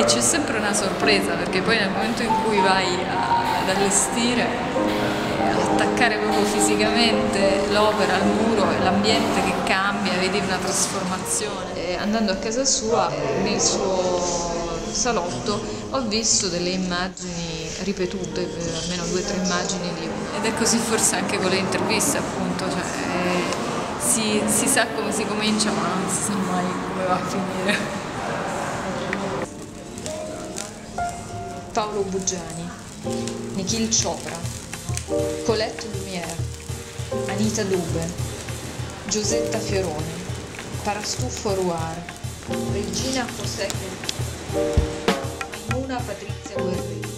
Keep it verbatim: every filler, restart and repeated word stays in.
c'è sempre una sorpresa, perché poi nel momento in cui vai a, ad allestire, attaccare proprio fisicamente l'opera al muro, e l'ambiente che cambia, vedi una trasformazione. E andando a casa sua, nel suo salotto, ho visto delle immagini ripetute, almeno due o tre immagini di una. Ed è così forse anche con le interviste, appunto, cioè, eh, si, si sa come si comincia, ma non si sa mai come va a finire. Paolo Bugiani, Nikhil Chopra, Colette Lumière, Anita Dube, Giusetta Fioroni, Parastuffo Ruar, Regina José, Maimuna Patrizia Guerriero.